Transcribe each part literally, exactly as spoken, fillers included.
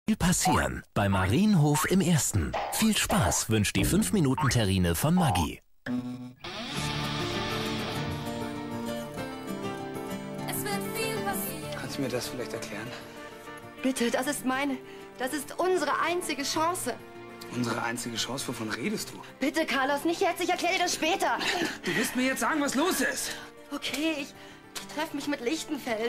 Viel passieren bei Marienhof im Ersten. Viel Spaß wünscht die fünf Minuten Terrine von Maggi. Es wird viel passieren. Kannst du mir das vielleicht erklären? Bitte, das ist meine, das ist unsere einzige Chance. Unsere einzige Chance? Wovon redest du? Bitte, Carlos, nicht jetzt, ich erkläre dir das später. Du wirst mir jetzt sagen, was los ist. Okay, ich, ich treffe mich mit Lichtenfels.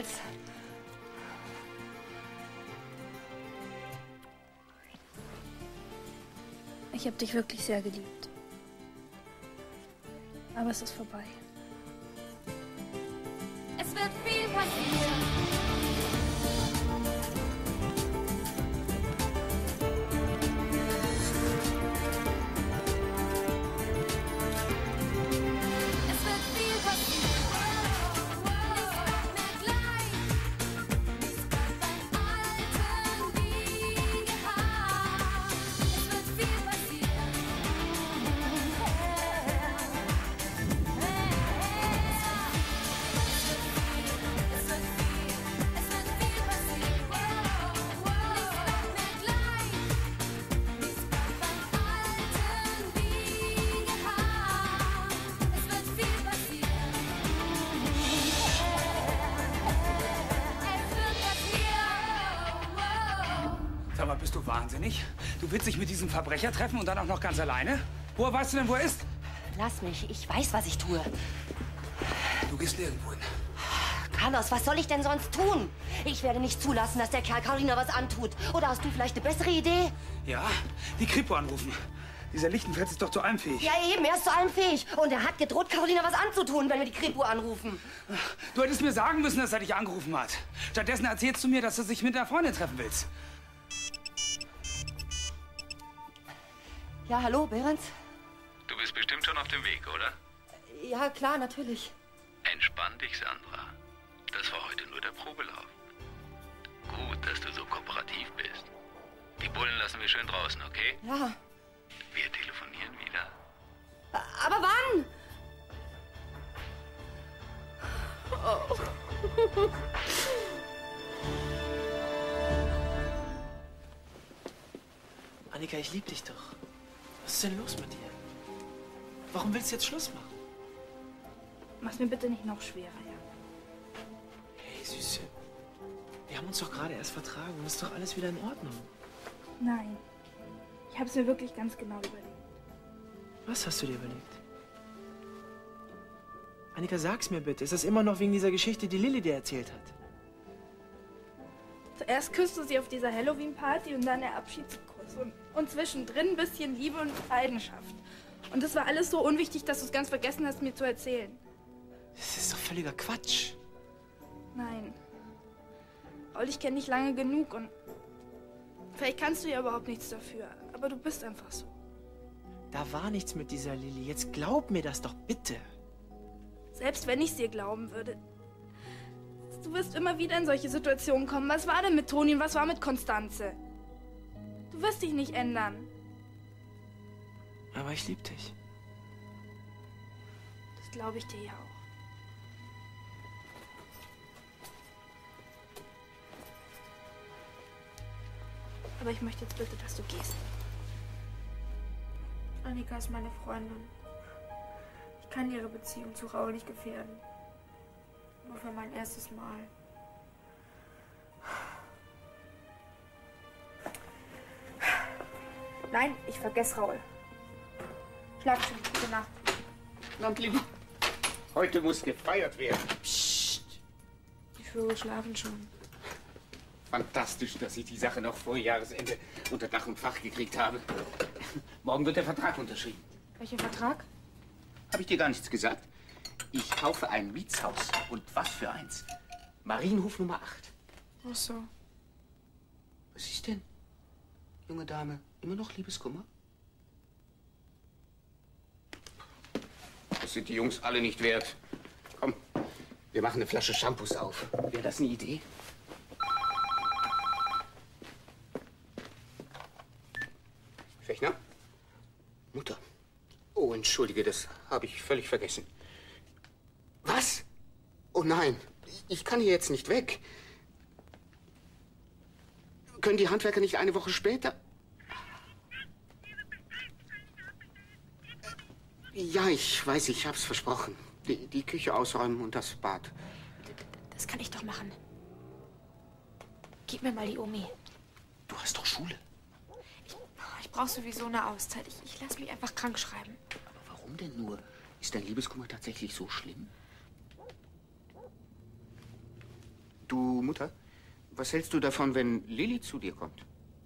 Ich habe dich wirklich sehr geliebt. Aber es ist vorbei. Es wird viel passieren. Sag mal, bist du wahnsinnig? Du willst dich mit diesem Verbrecher treffen und dann auch noch ganz alleine? Woher weißt du denn, wo er ist? Lass mich, ich weiß, was ich tue. Du gehst nirgendwo hin. Carlos, was soll ich denn sonst tun? Ich werde nicht zulassen, dass der Kerl Carolina was antut. Oder hast du vielleicht eine bessere Idee? Ja, die Kripo anrufen. Dieser Lichtenfels ist doch zu allem fähig. Ja eben, er ist zu allem fähig. Und er hat gedroht, Carolina was anzutun, wenn wir die Kripo anrufen. Du hättest mir sagen müssen, dass er dich angerufen hat. Stattdessen erzählst du mir, dass du dich mit deiner Freundin treffen willst. Ja, hallo, Behrens? Du bist bestimmt schon auf dem Weg, oder? Ja, klar, natürlich. Entspann dich, Sandra. Das war heute nur der Probelauf. Gut, dass du so kooperativ bist. Die Bullen lassen wir schön draußen, okay? Ja. Wir telefonieren wieder. Aber wann? Oh. Annika, ich liebe dich doch. Was ist denn los mit dir? Warum willst du jetzt Schluss machen? Mach's mir bitte nicht noch schwerer, ja? Hey, Süße. Wir haben uns doch gerade erst vertragen und ist doch alles wieder in Ordnung. Nein. Ich habe es mir wirklich ganz genau überlegt. Was hast du dir überlegt? Annika, sag's mir bitte. Ist das immer noch wegen dieser Geschichte, die Lilly dir erzählt hat? Zuerst küsst du sie auf dieser Halloween-Party und dann der Abschiedskuss. Und, und zwischendrin ein bisschen Liebe und Leidenschaft. Und das war alles so unwichtig, dass du es ganz vergessen hast, mir zu erzählen. Das ist doch völliger Quatsch. Nein. Paul, ich kenne dich lange genug und vielleicht kannst du ja überhaupt nichts dafür. Aber du bist einfach so. Da war nichts mit dieser Lilly. Jetzt glaub mir das doch bitte. Selbst wenn ich es dir glauben würde. Du wirst immer wieder in solche Situationen kommen. Was war denn mit Toni und was war mit Konstanze? Du wirst dich nicht ändern. Aber ich liebe dich. Das glaube ich dir ja auch. Aber ich möchte jetzt bitte, dass du gehst. Annika ist meine Freundin. Ich kann ihre Beziehung zu Raul nicht gefährden. Nur für mein erstes Mal. Nein, ich vergesse Raul. Schlaf schön. Gute Nacht. Landlin, heute muss gefeiert werden. Psst. Die Vögel schlafen schon. Fantastisch, dass ich die Sache noch vor Jahresende unter Dach und Fach gekriegt habe. Morgen wird der Vertrag unterschrieben. Welcher Vertrag? Habe ich dir gar nichts gesagt? Ich kaufe ein Mietshaus. Und was für eins? Marienhof Nummer acht. Ach so. Was ist denn? Junge Dame, immer noch Liebeskummer? Das sind die Jungs alle nicht wert. Komm, wir machen eine Flasche Shampoos auf. Wäre das eine Idee? Fechner? Mutter. Oh, entschuldige, das habe ich völlig vergessen. Was? Oh nein, ich kann hier jetzt nicht weg. können die Handwerker nicht eine Woche später? Ja, ich weiß, ich hab's versprochen. Die, die Küche ausräumen und das Bad. Das kann ich doch machen. Gib mir mal die Omi. Du hast doch Schule. Ich, ich brauche sowieso eine Auszeit. Ich, ich lasse mich einfach krank schreiben. Aber warum denn nur? Ist dein Liebeskummer tatsächlich so schlimm? Du, Mutter, was hältst du davon, wenn Lilly zu dir kommt?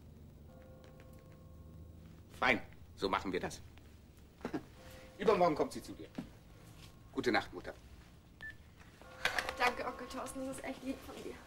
Fein, so machen wir das. Übermorgen kommt sie zu dir. Gute Nacht, Mutter. Danke, Onkel Thorsten, das ist echt lieb von dir.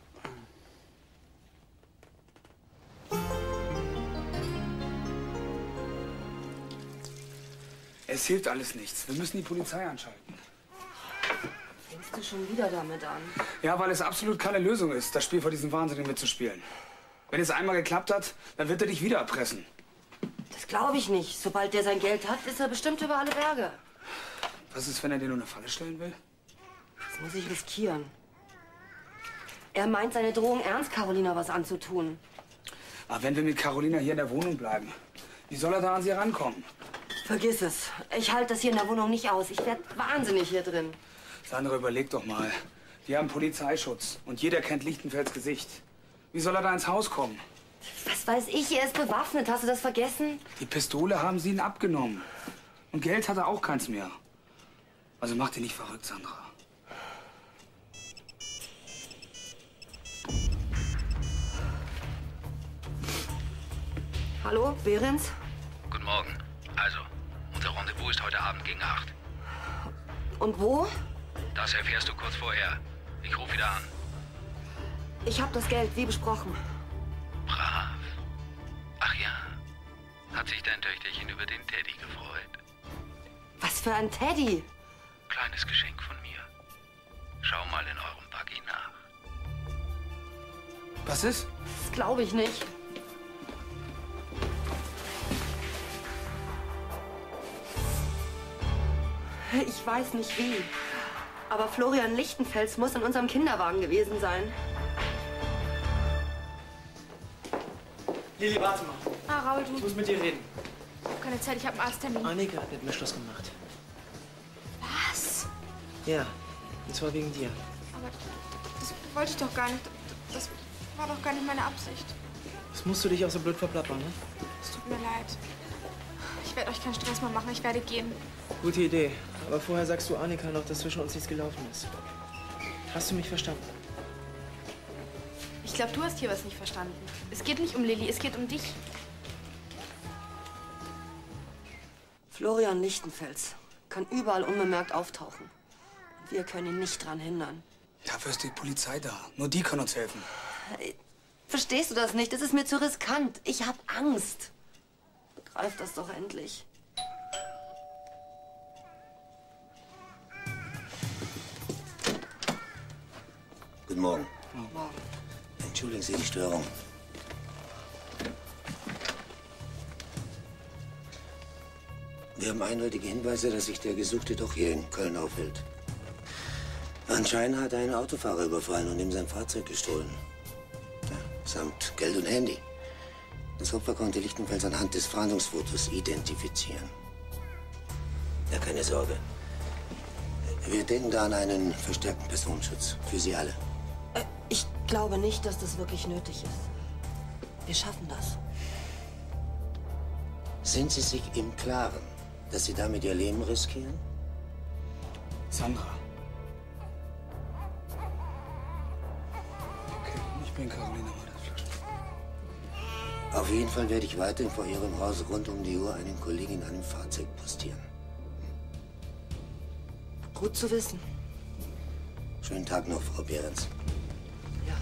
Es hilft alles nichts. Wir müssen die Polizei anschalten. Fängst du schon wieder damit an? Ja, weil es absolut keine Lösung ist, das Spiel vor diesem Wahnsinnigen mitzuspielen. Wenn es einmal geklappt hat, dann wird er dich wieder erpressen. Das glaube ich nicht. Sobald der sein Geld hat, ist er bestimmt über alle Berge. Was ist, wenn er dir nur eine Falle stellen will? Das muss ich riskieren. Er meint seine Drohung ernst, Carolina was anzutun. Aber wenn wir mit Carolina hier in der Wohnung bleiben, wie soll er da an sie rankommen? Vergiss es. Ich halte das hier in der Wohnung nicht aus. Ich werde wahnsinnig hier drin. Sandra, überleg doch mal. Wir haben Polizeischutz und jeder kennt Lichtenfelds Gesicht. Wie soll er da ins Haus kommen? Was weiß ich, er ist bewaffnet. Hast du das vergessen? Die Pistole haben sie ihn abgenommen. Und Geld hat er auch keins mehr. Also mach dich nicht verrückt, Sandra. Hallo, Behrens? Guten Morgen. Also, unser Rendezvous ist heute Abend gegen acht. Und wo? Das erfährst du kurz vorher. Ich rufe wieder an. Ich habe das Geld, wie besprochen. Brav. Ach ja. Hat sich dein Töchterchen über den Teddy gefreut? Was für ein Teddy? Kleines Geschenk von mir. Schau mal in eurem Buggy nach. Was ist? Das glaube ich nicht. Ich weiß nicht wie. Aber Florian Lichtenfels muss in unserem Kinderwagen gewesen sein. Lilly, warte mal. Ah, Raul, du. Ich muss mit dir reden. Ich habe keine Zeit, ich habe einen Arzttermin. Annika hat mit mir Schluss gemacht. Was? Ja, und zwar wegen dir. Aber das wollte ich doch gar nicht. Das war doch gar nicht meine Absicht. Das musst du dich auch so blöd verplappern, ne? Es tut mir leid. Ich werde euch keinen Stress mehr machen. Ich werde gehen. Gute Idee. Aber vorher sagst du Annika noch, dass zwischen uns nichts gelaufen ist. Hast du mich verstanden? Ich glaube, du hast hier was nicht verstanden. Es geht nicht um Lilly, es geht um dich. Florian Lichtenfels kann überall unbemerkt auftauchen. Und wir können ihn nicht dran hindern. Dafür ist die Polizei da. Nur die kann uns helfen. Verstehst du das nicht? Das ist mir zu riskant. Ich habe Angst. Begreif das doch endlich. Guten Morgen. Guten Morgen. Entschuldigen Sie die Störung. Wir haben eindeutige Hinweise, dass sich der Gesuchte doch hier in Köln aufhält. Anscheinend hat er einen Autofahrer überfallen und ihm sein Fahrzeug gestohlen. Ja, samt Geld und Handy. Das Opfer konnte Lichtenfels anhand des Fahndungsfotos identifizieren. Ja, keine Sorge. Wir denken da an einen verstärkten Personenschutz. Für Sie alle. Äh, ich glaube nicht, dass das wirklich nötig ist. Wir schaffen das. Sind Sie sich im Klaren, dass Sie damit Ihr Leben riskieren? Sandra. Okay, ich bin Carolina Mörderflasche. Auf jeden Fall werde ich weiterhin vor Ihrem Haus rund um die Uhr einen Kollegen in einem Fahrzeug postieren. Gut zu wissen. Schönen Tag noch, Frau Behrens. Ja.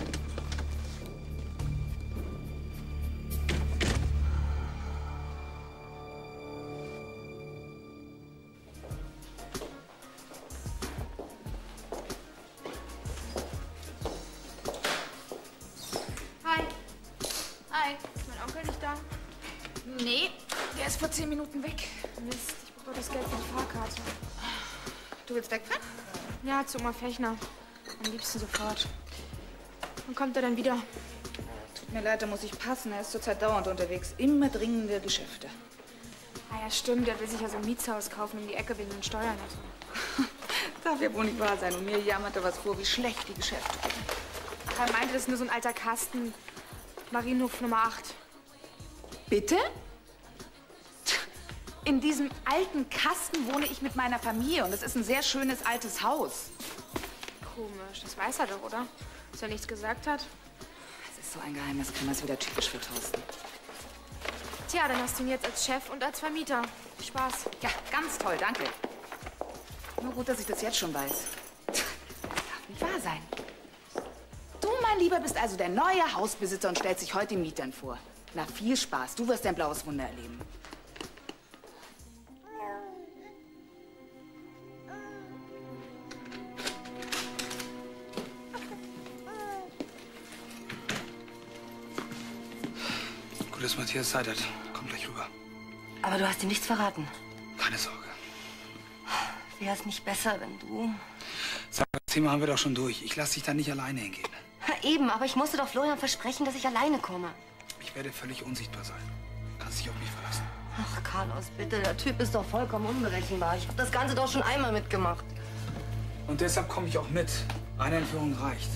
Hi. Hi. Ist mein Onkel nicht da? Nee, der ist vor zehn Minuten weg. Mist, ich brauche das Geld für die Fahrkarte. Du willst wegfahren? Ja, zu Oma Fechner. Am liebsten sofort. Wann kommt er dann wieder? Tut mir leid, da muss ich passen. Er ist zurzeit dauernd unterwegs. Immer dringende Geschäfte. Ah ja, stimmt. Der will sich ja so ein Mietshaus kaufen um die Ecke wegen den Steuern. Also. Darf ja wohl nicht wahr sein. Und mir jammerte was vor, wie schlecht die Geschäfte gehen. Er meinte, das ist nur so ein alter Kasten. Marienhof Nummer acht. Bitte? In diesem alten Kasten wohne ich mit meiner Familie. Und es ist ein sehr schönes altes Haus. Komisch. Das weiß er doch, oder? Dass er nichts gesagt hat. Das ist so ein Geheimnis. Kann das wieder typisch für Thorsten. Tja, dann hast du ihn jetzt als Chef und als Vermieter. Viel Spaß. Ja, ganz toll, danke. Nur gut, dass ich das jetzt schon weiß. Das darf nicht wahr sein. Du, mein Lieber, bist also der neue Hausbesitzer und stellst dich heute den Mietern vor. Na, viel Spaß. Du wirst ein blaues Wunder erleben. Gut, dass Matthias Zeit hat. Komm gleich rüber. Aber du hast ihm nichts verraten. Keine Sorge. Wäre es nicht besser, wenn du... Sag, das Thema haben wir doch schon durch. Ich lasse dich da nicht alleine hingehen. Ja, eben, aber ich musste doch Florian versprechen, dass ich alleine komme. Ich werde völlig unsichtbar sein. Kannst dich auf mich verlassen. Ach, Carlos, bitte, der Typ ist doch vollkommen unberechenbar. Ich habe das Ganze doch schon einmal mitgemacht. Und deshalb komme ich auch mit. Eine Entführung reicht.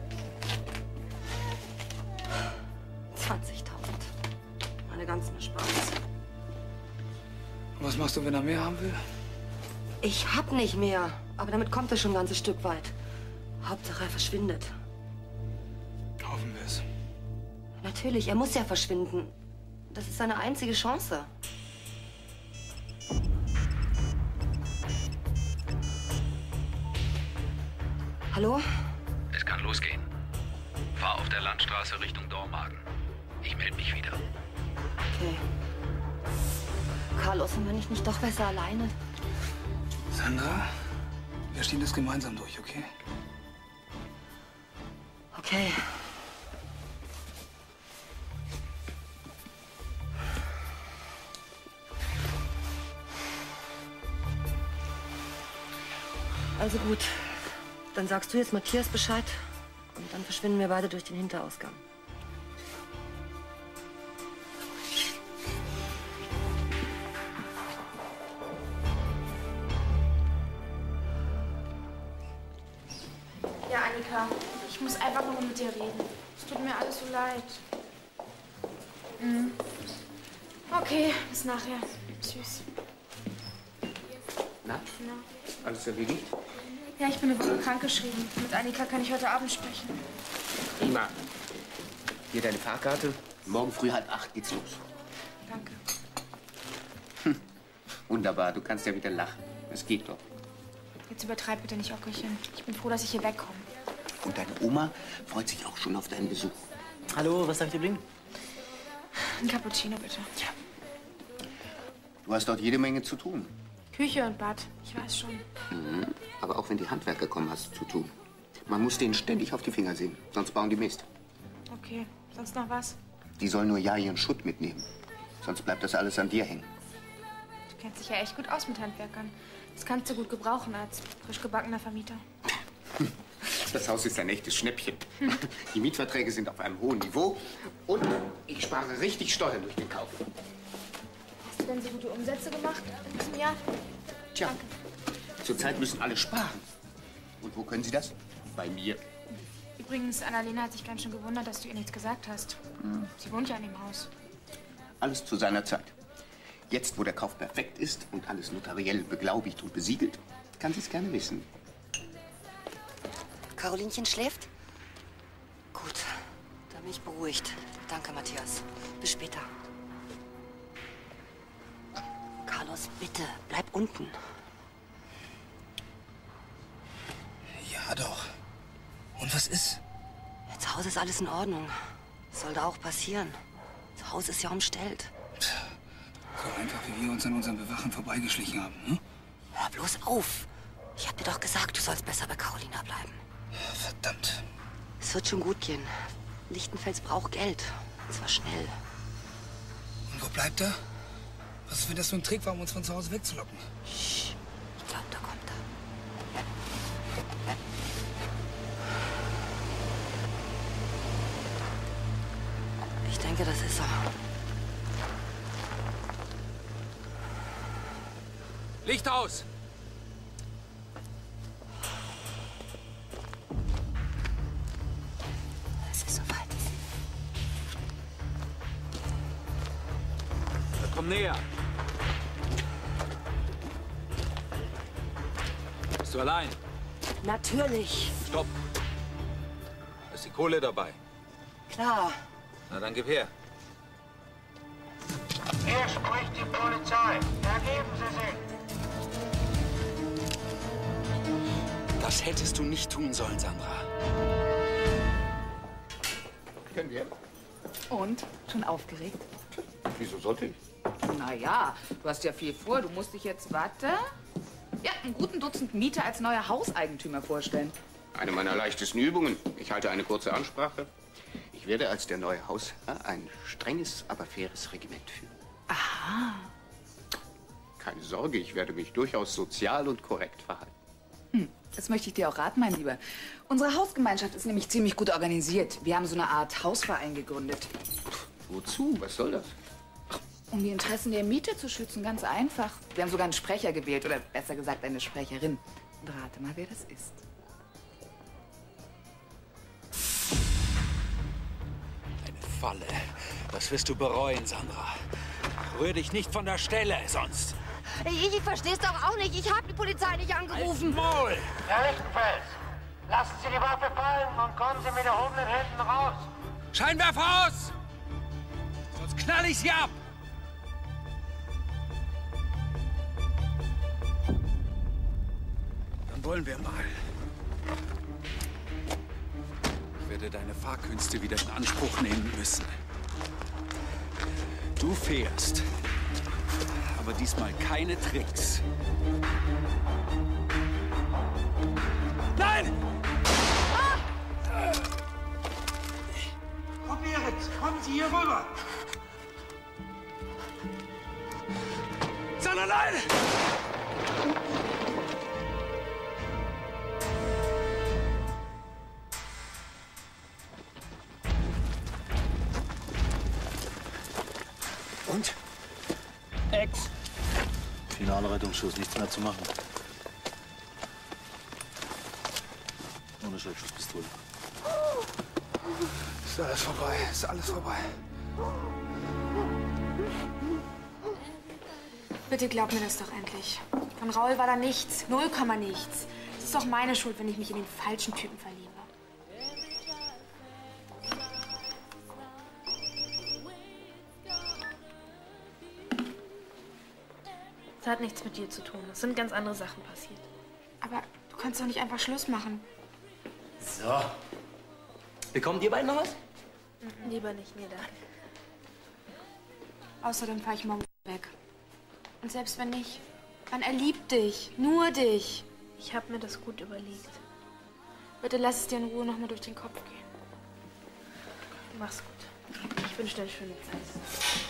zwanzigtausend. Meine ganzen Ersparnisse. Und was machst du, wenn er mehr haben will? Ich hab nicht mehr. Aber damit kommt er schon ein ganzes Stück weit. Hauptsache, er verschwindet. Hoffen wir es. Natürlich, er muss ja verschwinden. Das ist seine einzige Chance. Hallo? Es kann losgehen. Fahr auf der Landstraße Richtung Dormagen. Ich melde mich wieder. Okay. Carlos, und wenn ich nicht doch besser alleine? Sandra, wir stehen das gemeinsam durch, okay? Okay. Also gut. Dann sagst du jetzt Matthias Bescheid und dann verschwinden wir beide durch den Hinterausgang. Ja, Annika, ich muss einfach nur mit dir reden. Es tut mir alles so leid. Mhm. Okay, bis nachher. Tschüss. Na? Na? Alles erledigt? Ja, ich bin eine Woche krankgeschrieben. Mit Annika kann ich heute Abend sprechen. Prima. Hier deine Fahrkarte. Morgen früh halb acht geht's los. Danke. Hm. Wunderbar, du kannst ja wieder lachen. Es geht doch. Jetzt übertreib bitte nicht, Ockelchen. Ich bin froh, dass ich hier wegkomme. Und deine Oma freut sich auch schon auf deinen Besuch. Hallo, was darf ich dir bringen? Ein Cappuccino, bitte. Ja. Du hast dort jede Menge zu tun. Küche und Bad, ich weiß schon. Mhm. Aber auch wenn die Handwerker kommen, hast du zu tun. Man muss denen ständig auf die Finger sehen, sonst bauen die Mist. Okay, sonst noch was? Die sollen nur ja ihren Schutt mitnehmen. Sonst bleibt das alles an dir hängen. Du kennst dich ja echt gut aus mit Handwerkern. Das kannst du gut gebrauchen als frisch gebackener Vermieter. Das Haus ist ein echtes Schnäppchen. Die Mietverträge sind auf einem hohen Niveau und ich spare richtig Steuern durch den Kauf. Hast du denn so gute Umsätze gemacht in diesem Jahr? Tja, Danke. zurzeit müssen alle sparen. Und wo können sie das? Bei mir. Übrigens, Annalena hat sich ganz schön gewundert, dass du ihr nichts gesagt hast. Hm. Sie wohnt ja in dem Haus. Alles zu seiner Zeit. Jetzt, wo der Kauf perfekt ist und alles notariell beglaubigt und besiegelt, kann sie es gerne wissen. Carolinchen schläft? Gut, dann bin ich beruhigt. Danke, Matthias. Bis später. Carlos, bitte, bleib unten. Ja, doch. Und was ist? Ja, zu Hause ist alles in Ordnung. Das soll da auch passieren. Das Haus ist ja umstellt. So einfach, wie wir uns an unserem Bewachen vorbeigeschlichen haben, hm? Hör bloß auf. Ich hab dir doch gesagt, du sollst besser bei Carolina bleiben. Verdammt. Es wird schon gut gehen. Lichtenfels braucht Geld. Und zwar schnell. Und wo bleibt er? Was ist, wenn das so ein Trick war, um uns von zu Hause wegzulocken? Sch, ich glaube, da kommt er. denke, das ist so. Licht aus! Es ist soweit. Komm näher. Bist du allein? Natürlich. Stopp. Ist die Kohle dabei? Klar. Na dann gib her. Hier spricht die Polizei. Ergeben Sie sich. Das hättest du nicht tun sollen, Sandra. Können wir? Und? Schon aufgeregt? Wieso sollte ich? Na ja, du hast ja viel vor. Du musst dich jetzt, warte, ja, einen guten Dutzend Mieter als neuer Hauseigentümer vorstellen. Eine meiner leichtesten Übungen. Ich halte eine kurze Ansprache. Ich werde als der neue Hausherr ein strenges, aber faires Regiment führen. Aha. Keine Sorge, ich werde mich durchaus sozial und korrekt verhalten. Hm, das möchte ich dir auch raten, mein Lieber. Unsere Hausgemeinschaft ist nämlich ziemlich gut organisiert. Wir haben so eine Art Hausverein gegründet. Wozu? Was soll das? Um die Interessen der Mieter zu schützen, ganz einfach. Wir haben sogar einen Sprecher gewählt, oder besser gesagt eine Sprecherin. Und rate mal, wer das ist. Eine Falle. Das wirst du bereuen, Sandra. Rühr dich nicht von der Stelle, sonst... Ich, ich versteh's doch auch nicht. Ich habe die Polizei nicht angerufen. Maul! Herr Lichtenfels, lassen Sie die Waffe fallen und kommen Sie mit erhobenen Händen raus. Scheinwerfer aus! Sonst knall ich sie ab! Dann wollen wir mal. Ich werde deine Fahrkünste wieder in Anspruch nehmen müssen. Du fährst. Aber diesmal keine Tricks. Nein! Ah! Probieren Sie, kommen Sie hier rüber. Sandra, nein! Und? Ex. Finaler Rettungsschuss, nichts mehr zu machen. Ohne Schaltschusspistole. Ist alles vorbei, ist alles vorbei. Bitte glaub mir das doch endlich. Von Raul war da nichts. Null Komma nichts. Es ist doch meine Schuld, wenn ich mich in den falschen Typen verliebe. Das hat nichts mit dir zu tun. Es sind ganz andere Sachen passiert. Aber du kannst doch nicht einfach Schluss machen. So. Bekommt ihr beiden noch was? Mhm. Lieber nicht, nee, danke. Außerdem fahre ich morgen weg. Und selbst wenn nicht, dann er liebt dich. Nur dich. Ich habe mir das gut überlegt. Bitte lass es dir in Ruhe noch mal durch den Kopf gehen. Mach's gut. Ich wünsche dir eine schöne Zeit.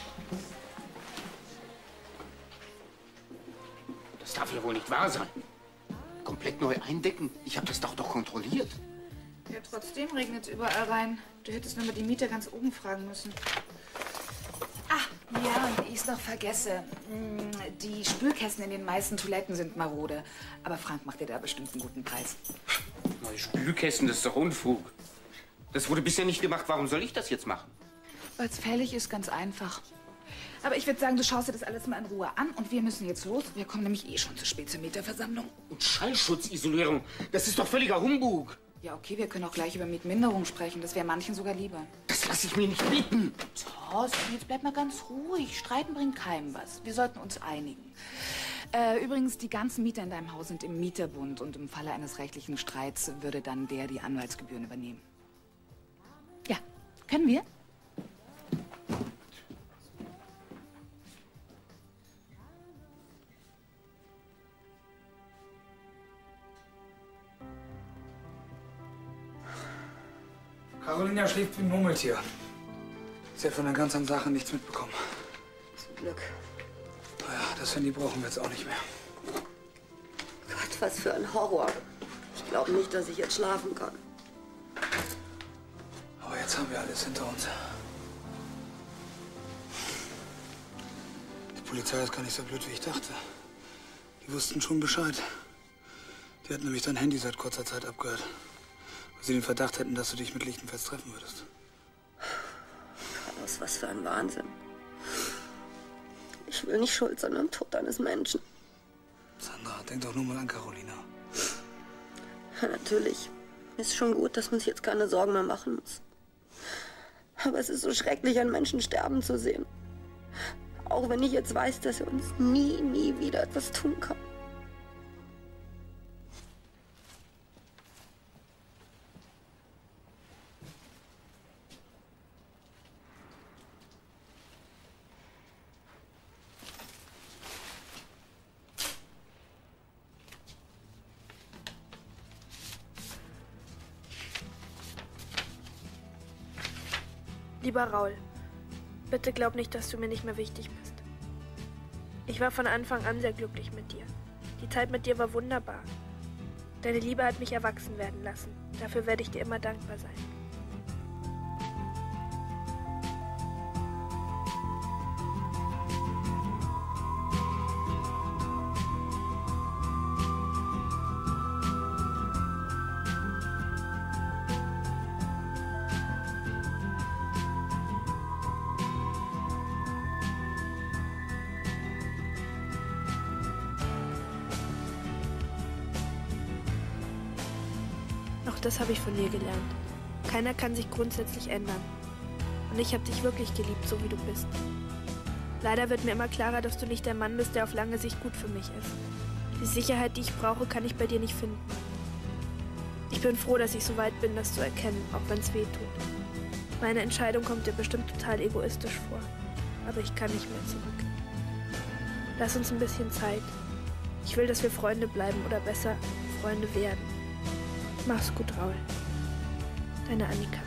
Das darf ja wohl nicht wahr sein. Komplett neu eindecken? Ich habe das doch doch kontrolliert. Ja, trotzdem regnet es überall rein. Du hättest nur mal die Mieter ganz oben fragen müssen. Ah, ja, und ich es noch vergesse. Die Spülkästen in den meisten Toiletten sind marode. Aber Frank macht dir da bestimmt einen guten Preis. Neue Spülkästen, das ist doch Unfug. Das wurde bisher nicht gemacht. Warum soll ich das jetzt machen? Weil es fällig ist, ganz einfach. Aber ich würde sagen, du schaust dir das alles mal in Ruhe an und wir müssen jetzt los. Wir kommen nämlich eh schon zu spät zur Mieterversammlung. Und Schallschutzisolierung, das ist doch völliger Humbug. Ja, okay, wir können auch gleich über Mietminderung sprechen. Das wäre manchen sogar lieber. Das lasse ich mir nicht bieten. Thorsten, jetzt bleib mal ganz ruhig. Streiten bringt keinem was. Wir sollten uns einigen. Äh, übrigens, die ganzen Mieter in deinem Haus sind im Mieterbund und im Falle eines rechtlichen Streits würde dann der die Anwaltsgebühren übernehmen. Ja, können wir? Carolina schläft wie ein Murmeltier. Sie hat von der ganzen Sache nichts mitbekommen. Zum Glück. Naja, das Handy brauchen wir jetzt auch nicht mehr. Gott, was für ein Horror. Ich glaube nicht, dass ich jetzt schlafen kann. Aber jetzt haben wir alles hinter uns. Polizei ist gar nicht so blöd, wie ich dachte. Die wussten schon Bescheid. Die hatten nämlich dein Handy seit kurzer Zeit abgehört. Weil sie den Verdacht hätten, dass du dich mit Lichtenfels treffen würdest. Carlos, was für ein Wahnsinn. Ich will nicht schuld sein am Tod eines Menschen. Sandra, denk doch nur mal an Carolina. Ja, natürlich. Ist schon gut, dass man sich jetzt keine Sorgen mehr machen muss. Aber es ist so schrecklich, einen Menschen sterben zu sehen. Auch wenn ich jetzt weiß, dass er uns nie, nie wieder etwas tun kann. Lieber Raul, bitte glaub nicht, dass du mir nicht mehr wichtig bist. Ich war von Anfang an sehr glücklich mit dir. Die Zeit mit dir war wunderbar. Deine Liebe hat mich erwachsen werden lassen. Dafür werde ich dir immer dankbar sein. Auch das habe ich von dir gelernt. Keiner kann sich grundsätzlich ändern. Und ich habe dich wirklich geliebt, so wie du bist. Leider wird mir immer klarer, dass du nicht der Mann bist, der auf lange Sicht gut für mich ist. Die Sicherheit, die ich brauche, kann ich bei dir nicht finden. Ich bin froh, dass ich so weit bin, das zu erkennen, auch wenn es weh tut. Meine Entscheidung kommt dir bestimmt total egoistisch vor. Aber ich kann nicht mehr zurück. Lass uns ein bisschen Zeit. Ich will, dass wir Freunde bleiben oder besser Freunde werden. Mach's gut, Raul. Deine Annika.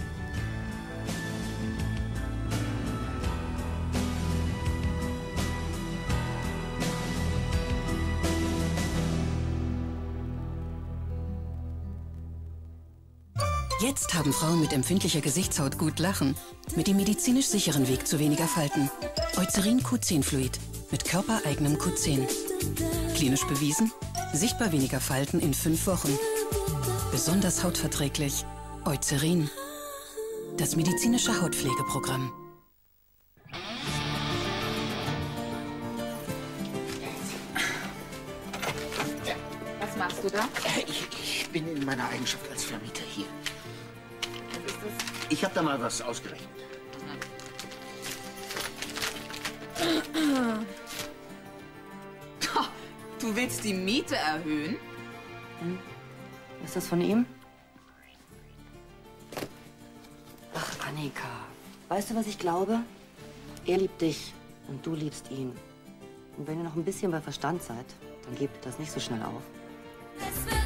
Jetzt haben Frauen mit empfindlicher Gesichtshaut gut lachen. Mit dem medizinisch sicheren Weg zu weniger Falten. Eucerin Q zehn Fluid. Mit körpereigenem Q zehn. Klinisch bewiesen. Sichtbar weniger Falten in fünf Wochen. Besonders hautverträglich. Eucerin. Das medizinische Hautpflegeprogramm. Was machst du da? Ich, ich bin in meiner Eigenschaft als Vermieter hier. Was ist das? Ich habe da mal was ausgerechnet. Du willst die Miete erhöhen? Hm? Ist das von ihm? Ach, Annika. Weißt du, was ich glaube? Er liebt dich und du liebst ihn. Und wenn ihr noch ein bisschen bei Verstand seid, dann gebt das nicht so schnell auf.